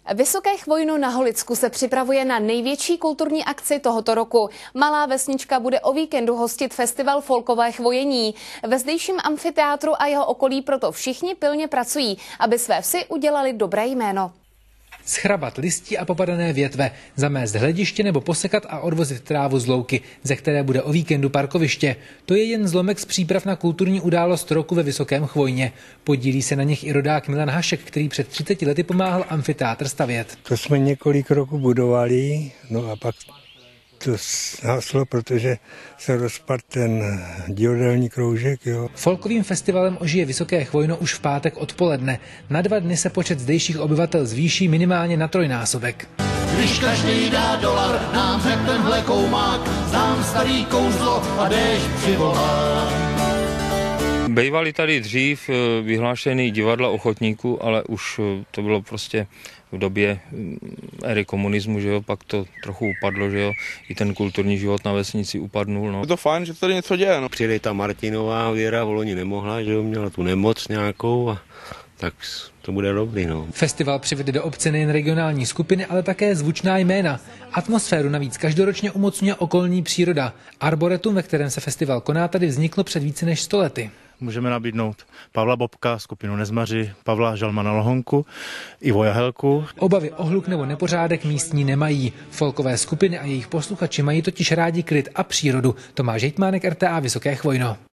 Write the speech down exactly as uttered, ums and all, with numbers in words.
Vysoké Chvojno na Holicku se připravuje na největší kulturní akci tohoto roku. Malá vesnička bude o víkendu hostit festival folkové chvojení. Ve zdejším amfiteátru a jeho okolí proto všichni pilně pracují, aby své vsi udělali dobré jméno. Schrabat listí a popadané větve, zamést hlediště nebo posekat a odvozit trávu z louky, ze které bude o víkendu parkoviště. To je jen zlomek z příprav na kulturní událost roku ve Vysokém Chvojně. Podílí se na nich i rodák Milan Hašek, který před třiceti lety pomáhal amfiteátr stavět. To jsme několik roků budovali, no a pak to zhaslo, protože se rozpadl ten divadelní kroužek. Jo. Folkovým festivalem ožije Vysoké Chvojno už v pátek odpoledne. Na dva dny se počet zdejších obyvatel zvýší minimálně na trojnásobek. Když každý dá dolar, nám řek tenhle koumák, znám starý kouzlo a déšť přivolá. Bývaly tady dřív vyhlášený divadla ochotníků, ale už to bylo prostě v době éry komunismu, že jo, pak to trochu upadlo, že jo, i ten kulturní život na vesnici upadnul. No. Je to fajn, že tady něco děje. No. Přijde ta Martinová, Věra v loni nemohla, že jo, měla tu nemoc nějakou a tak to bude dobrý, no. Festival přivede do obce nejen regionální skupiny, ale také zvučná jména. Atmosféru navíc každoročně umocňuje okolní příroda. Arboretum, ve kterém se festival koná, tady vzniklo před více než sto lety. Můžeme nabídnout Pavla Bobka, skupinu Nezmaři, Pavla Žalmana Lohonku, Ivo Jahelku. Obavy o hluk nebo nepořádek místní nemají. Folkové skupiny a jejich posluchači mají totiž rádi klid a přírodu. Tomáš Hejtmánek, R T A Vysoké Chvojno.